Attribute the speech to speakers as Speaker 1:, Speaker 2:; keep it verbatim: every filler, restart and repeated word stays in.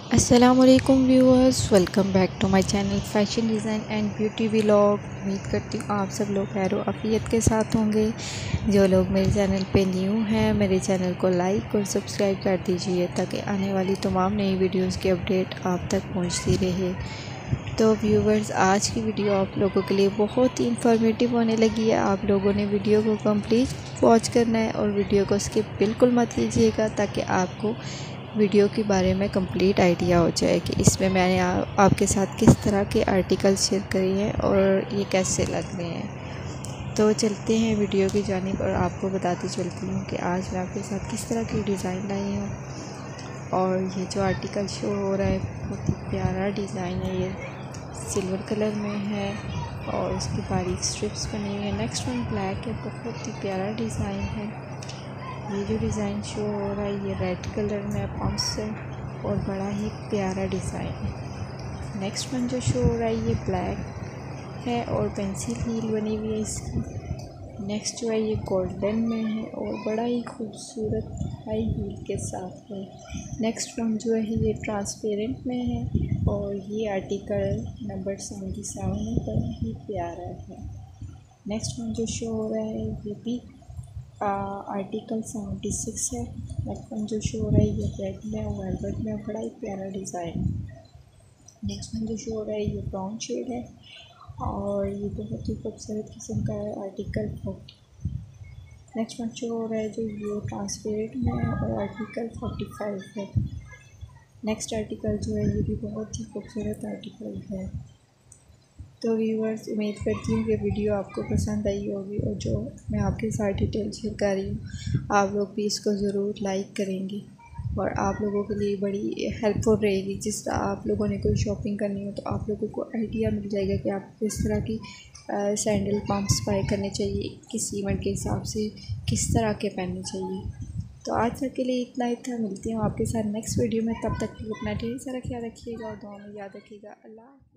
Speaker 1: अस्सलामुअलैकुम viewers, welcome back to my channel fashion design and beauty vlog. उम्मीद करती हूँ आप सब लोग खैर आफियत के साथ होंगे। जो लोग मेरे चैनल पे न्यू हैं मेरे चैनल को लाइक और सब्सक्राइब कर दीजिए ताकि आने वाली तमाम नई वीडियोस की अपडेट आप तक पहुँचती रहे। तो व्यूअर्स, आज की वीडियो आप लोगों के लिए बहुत ही इंफॉर्मेटिव होने लगी है। आप लोगों ने वीडियो को कंप्लीट वॉच करना है और वीडियो को स्किप बिल्कुल मत कीजिएगा ताकि आपको वीडियो के बारे में कंप्लीट आइडिया हो जाए कि इसमें मैंने आ, आपके साथ किस तरह के आर्टिकल शेयर करे हैं और ये कैसे लग रहे हैं। तो चलते हैं वीडियो की जानिब और आपको बताती चलती हूँ कि आज मैं आपके साथ किस तरह की डिज़ाइन लाई हूँ। और ये जो आर्टिकल शो हो रहा है बहुत ही प्यारा डिज़ाइन है। ये सिल्वर कलर में है और उसकी बारीक स्ट्रिप्स बनी हुई है। नेक्स्ट वन ब्लैक है, बहुत ही प्यारा डिज़ाइन है। ये जो डिज़ाइन शो हो रहा है ये रेड कलर में पम्प्स है और बड़ा ही प्यारा डिज़ाइन है। नेक्स्ट वन जो शो हो रहा है ये ब्लैक है और पेंसिल हील बनी हुई है इसकी। नेक्स्ट जो है ये गोल्डन में है और बड़ा ही खूबसूरत हाई हील के साथ है। नेक्स्ट वन जो है ये ट्रांसपेरेंट में है और ये आर्टिकल नंबर सेवेंटी सेवन है, बड़ा ही प्यारा है। नेक्स्ट वन जो शो हो रहा है ये भी आर्टिकल सेवेंटी सिक्स है। नेक्स्ट वन जो शो हो रहा है ये रेड में और वेलवेट में, बड़ा ही प्यारा डिज़ाइन। नेक्स्ट वन जो शो हो रहा है ये ब्राउन शेड है और ये बहुत ही खूबसूरत किस्म का है article forty. Next one show हो रहा है जो ये ट्रांसपेरेंट में है और आर्टिकल फोर्टी फाइव है। नेक्स्ट आर्टिकल जो है ये भी बहुत ही खूबसूरत आर्टिकल है। तो व्यूअर्स, उम्मीद करती हूँ कि वीडियो आपको पसंद आई होगी और जो मैं आपके साथ डिटेल शेयर कर रही हूँ आप लोग भी इसको ज़रूर लाइक करेंगे और आप लोगों के लिए बड़ी हेल्पफुल रहेगी। जिस तरह आप लोगों ने कोई शॉपिंग करनी हो तो आप लोगों को आइडिया मिल जाएगा कि आप किस तरह की सैंडल पम्प्स बाय करने चाहिए, किस इवेंट के हिसाब से किस तरह के पहनने चाहिए। तो आज तक के लिए इतना ही था। मिलती हूँ आपके साथ नेक्स्ट वीडियो में, तब तक के लिए अपना ढेर सारा ख्याल रखिएगा और दुआ में याद रखिएगा। अल्लाह।